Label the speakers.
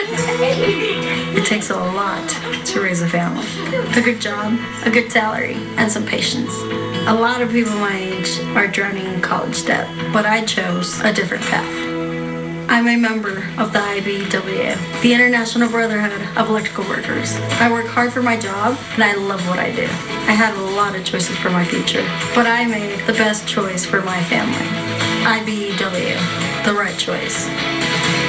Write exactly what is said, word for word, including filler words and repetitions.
Speaker 1: It takes a lot to raise a family. A good job, a good salary, and some patience. A lot of people my age are drowning in college debt, but I chose a different path. I'm a member of the I B E W, the International Brotherhood of Electrical Workers. I work hard for my job, and I love what I do. I had a lot of choices for my future, but I made the best choice for my family. I B E W, the right choice.